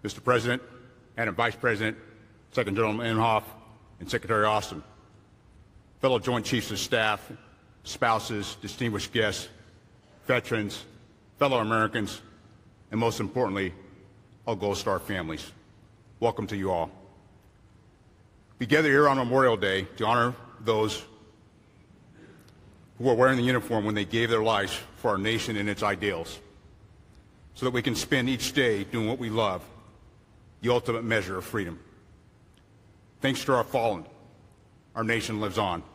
Mr. President, Madam Vice President, Second General Inhofe, and Secretary Austin, fellow Joint Chiefs of Staff, spouses, distinguished guests, veterans, fellow Americans, and most importantly, all Gold Star families. Welcome to you all. We gather here on Memorial Day to honor those who are wearing the uniform when they gave their lives for our nation and its ideals, so that we can spend each day doing what we love, the ultimate measure of freedom. Thanks to our fallen, our nation lives on.